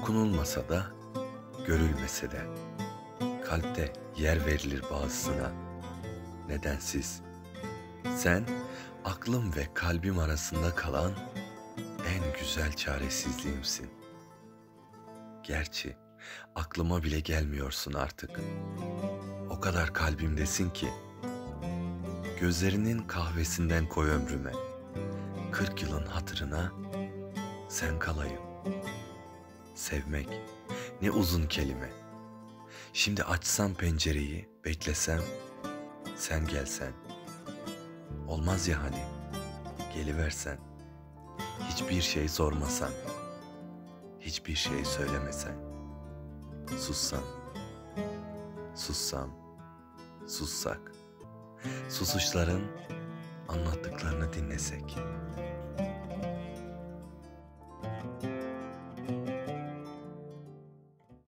Dokunulmasa da, görülmese de, kalpte yer verilir bazısına, nedensiz. Sen, aklım ve kalbim arasında kalan en güzel çaresizliğimsin. Gerçi aklıma bile gelmiyorsun artık. O kadar kalbimdesin ki, gözlerinin kahvesinden koy ömrüme. 40 yılın hatırına sen kalayım. Sevmek ne uzun kelime. Şimdi açsam pencereyi, beklesem, sen gelsen. Olmaz ya hani, geliversen. Hiçbir şey sormasan, hiçbir şey söylemesen. Sussan, sussam, sussak. Susuşların anlattıklarını dinlesek.